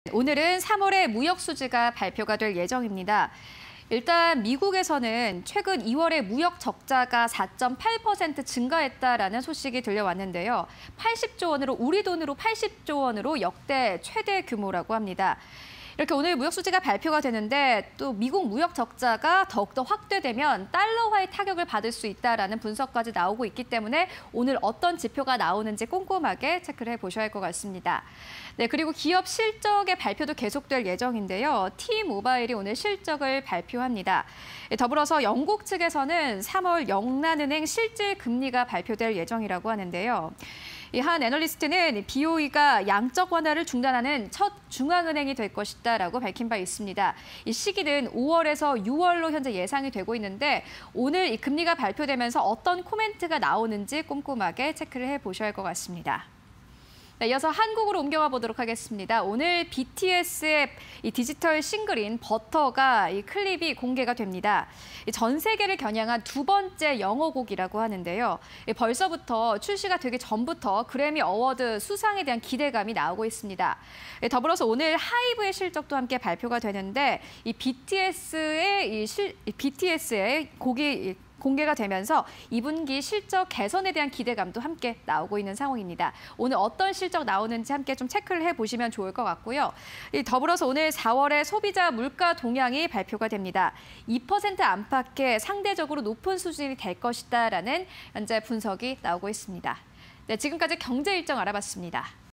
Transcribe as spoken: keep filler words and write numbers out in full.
오늘은 삼월의 무역 수지가 발표가 될 예정입니다. 일단 미국에서는 최근 이월의 무역 적자가 사 점 팔 퍼센트 증가했다라는 소식이 들려왔는데요. 팔십조 원으로 우리 돈으로 팔십조 원으로 역대 최대 규모라고 합니다. 이렇게 오늘 무역 수지가 발표가 되는데 또 미국 무역 적자가 더욱더 확대되면 달러화의 타격을 받을 수 있다라는 분석까지 나오고 있기 때문에 오늘 어떤 지표가 나오는지 꼼꼼하게 체크를 해보셔야 할 것 같습니다. 네, 그리고 기업 실적의 발표도 계속될 예정인데요. T모바일이 오늘 실적을 발표합니다. 더불어서 영국 측에서는 삼월 영란은행 실질 금리가 발표될 예정이라고 하는데요. 이 한 애널리스트는 비오이가 양적 완화를 중단하는 첫 중앙은행이 될 것이다라고 밝힌 바 있습니다. 이 시기는 오월에서 유월로 현재 예상이 되고 있는데 오늘 이 금리가 발표되면서 어떤 코멘트가 나오는지 꼼꼼하게 체크를 해보셔야 할 것 같습니다. 네, 이어서 한국으로 옮겨가 보도록 하겠습니다. 오늘 비티에스의 이 디지털 싱글인 버터가 이 클립이 공개가 됩니다. 전 세계를 겨냥한 두 번째 영어곡이라고 하는데요. 벌써부터 출시가 되기 전부터 그래미 어워드 수상에 대한 기대감이 나오고 있습니다. 더불어서 오늘 하이브의 실적도 함께 발표가 되는데 이 비티에스의 이 실, 비티에스의 곡이 공개가 되면서 이 분기 실적 개선에 대한 기대감도 함께 나오고 있는 상황입니다. 오늘 어떤 실적 나오는지 함께 좀 체크를 해보시면 좋을 것 같고요. 더불어서 오늘 사월에 소비자 물가 동향이 발표가 됩니다. 이 퍼센트 안팎의 상대적으로 높은 수준이 될 것이다라는 현재 분석이 나오고 있습니다. 네, 지금까지 경제 일정 알아봤습니다.